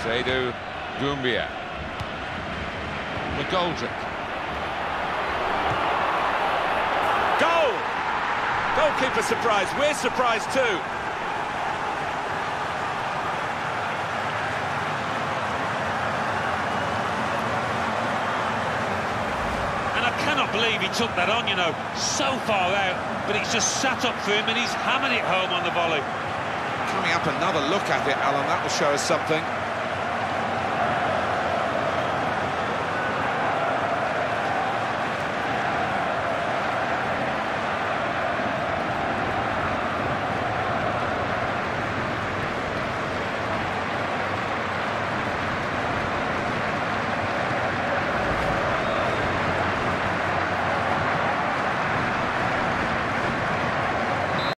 Seydou Doumbia. McGoldrick. Goal! Goalkeeper surprised. We're surprised too. And I cannot believe he took that on, you know, so far out, but it's just sat up for him and he's hammered it home on the volley. Coming up, another look at it, Alan. That will show us something.